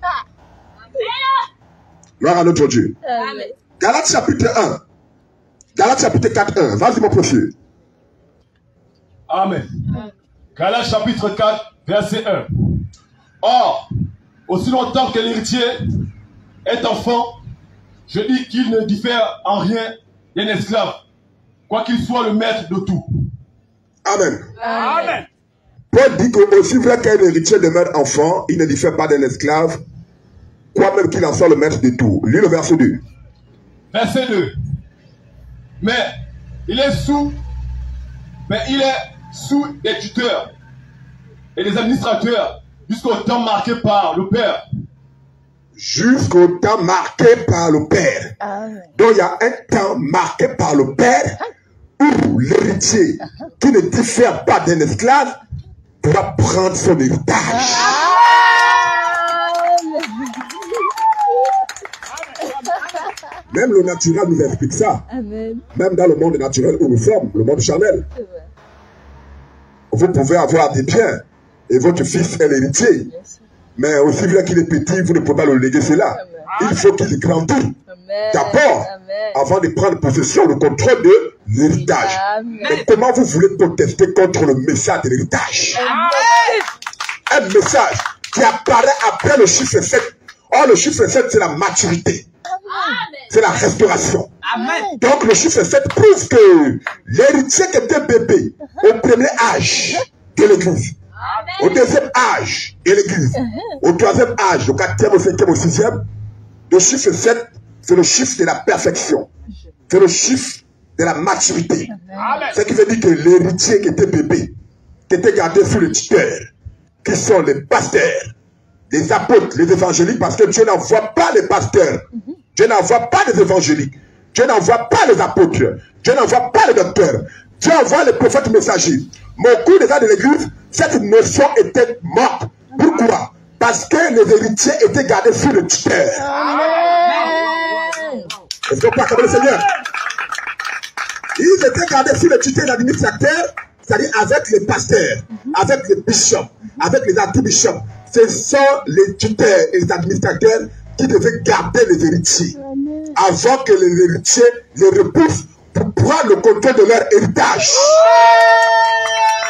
Gloire à notre Dieu. Amen. Galates chapitre 1. Galates chapitre 4, 1. Vas-y mon précieux. Amen. Galates chapitre 4, verset 1. Or, aussi longtemps que l'héritier est enfant, je dis qu'il ne diffère en rien d'un esclave, quoiqu'il soit le maître de tout. Amen. Amen. Paul dit que aussi vrai qu'un héritier demeure enfant, il ne diffère pas d'un esclave, quoi même qu'il en soit le maître de tout. Lis le verset 2. Verset 2. Mais il est sous des tuteurs et des administrateurs jusqu'au temps marqué par le Père. Jusqu'au temps marqué par le Père. Amen. Donc il y a un temps marqué par le Père où l'héritier qui ne diffère pas d'un esclave doit prendre son héritage. Même le naturel nous explique ça. Amen. Même dans le monde naturel où nous sommes, le monde charnel. C'est vrai. Vous pouvez avoir des biens et votre fils est l'héritier. Mais aussi bien qu'il est petit, vous ne pouvez pas le léguer cela. Il faut qu'il grandisse. Amen. D'abord, Amen. avant de prendre possession, le contrôle de l'héritage. Amen. Mais comment vous voulez protester contre le message de l'héritage? Un message qui apparaît après le chiffre 7. Or, le chiffre 7, c'est la maturité. C'est la restauration. Amen. Donc, le chiffre 7 prouve que l'héritier qui était bébé au premier âge de l'église, au deuxième âge de l'église, au troisième âge, au quatrième, au cinquième, au sixième, le chiffre 7, c'est le chiffre de la perfection. C'est le chiffre de la maturité. Ce qui veut dire que l'héritier qui était bébé, qui était gardé sous le tuteur, qui sont les pasteurs, les apôtres, les évangéliques, parce que Dieu n'envoie pas les pasteurs. Dieu n'envoie pas les évangéliques. Dieu n'envoie pas les apôtres. Dieu n'envoie pas les docteurs. Dieu envoie les prophètes messagers. Mais au cours des ans de l'église, cette notion était morte. Pourquoi? Parce que les héritiers étaient gardés sous le tuteur. Amen. Est-ce qu'on peut acclamer le Seigneur? Ils étaient gardés sous le tuteur de l'administrateur, c'est-à-dire avec les pasteurs, avec les bishops, avec les archbishops. Ce sont les tuteurs et les administrateurs qui devaient garder les héritiers avant que les héritiers les repoussent pour prendre le contrôle de leur héritage.